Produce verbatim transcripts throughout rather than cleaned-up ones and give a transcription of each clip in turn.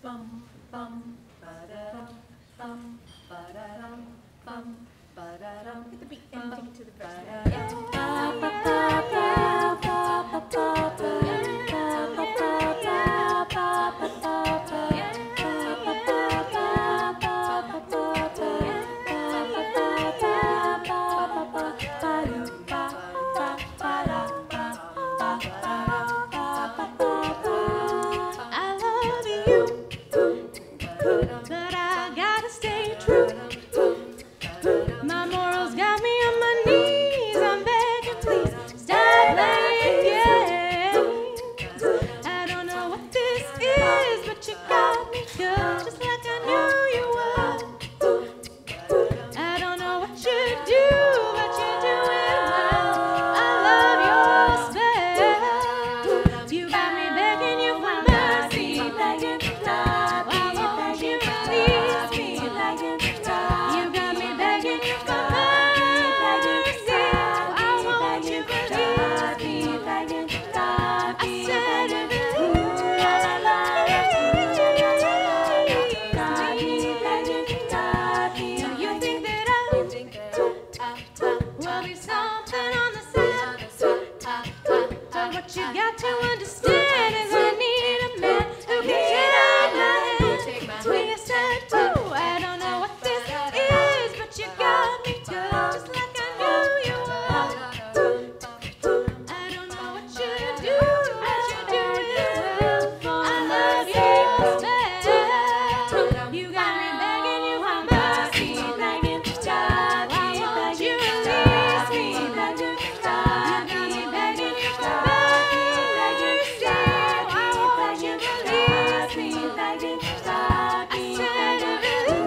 bum bum ba-da-dum bum ba-da-dum bum ba-da-dum. Get the beat and take it to the verse. But I gotta stay true. My morals got me on my knees. I'm begging, please stop playing games. I don't know what this is, but you got me good, just like I knew you would. I don't know what you do, but you do it well. I love your spell. You got me begging you for mercy, begging for love. Why won't you release me? You got me begging you for mercy. Why won't you release me? I said it. Do you think that I will be something on the side? But what you got to understand is I need a man who can get out my hand. Twist and toe. I don't know what this is, but you got me good, just like I knew you would. I don't know what you do, but you do it well. I love your spell. You got me begging you for mercy, begging for God. Why won't you release me? You got me begging you for mercy. Why won't you release me? I said it.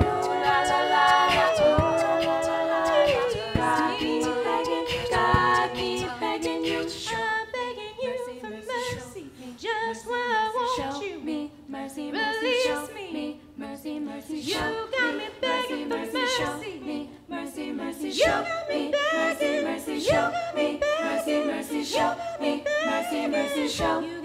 I'm begging you for mercy, just why won't you Mercy, release me? mercy, mercy, You got me begging for mercy. mercy, mercy, You got me begging. mercy, You got me begging. mercy, mercy, You got me begging. mercy, mercy, show. You